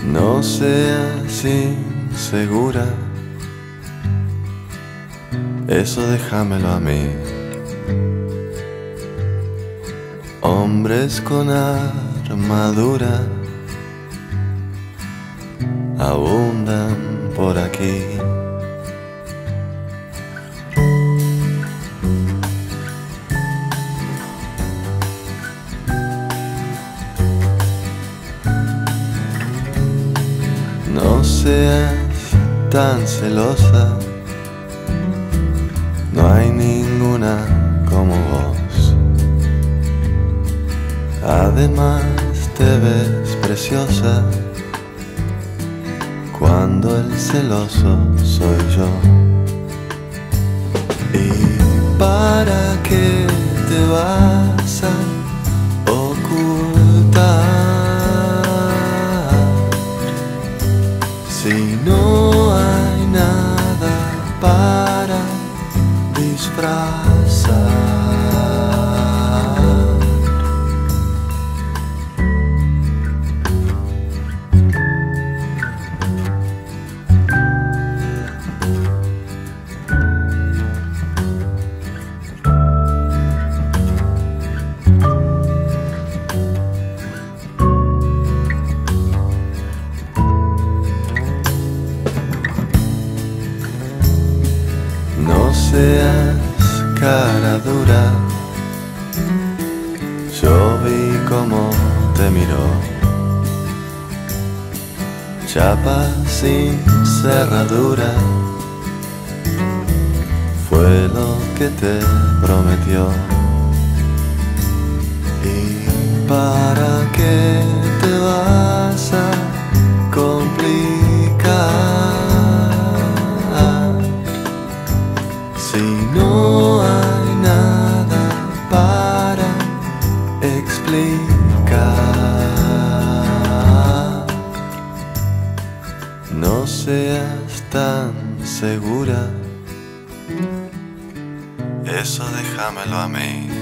No seas insegura, eso déjamelo a mí. Hombres con armadura abundan por aquí. No seas tan celosa, no hay ninguna como vos. Además te ves preciosa cuando el celoso soy yo. ¿Y para qué te vas a ocultar si no hay nada para disfrazar? No seas cara dura, yo vi cómo te miró. Chapa sin cerradura, fue lo que te prometió. ¿Y para qué te vas a complicar si no hay nada para explicar? No seas tan segura, eso déjamelo a mí.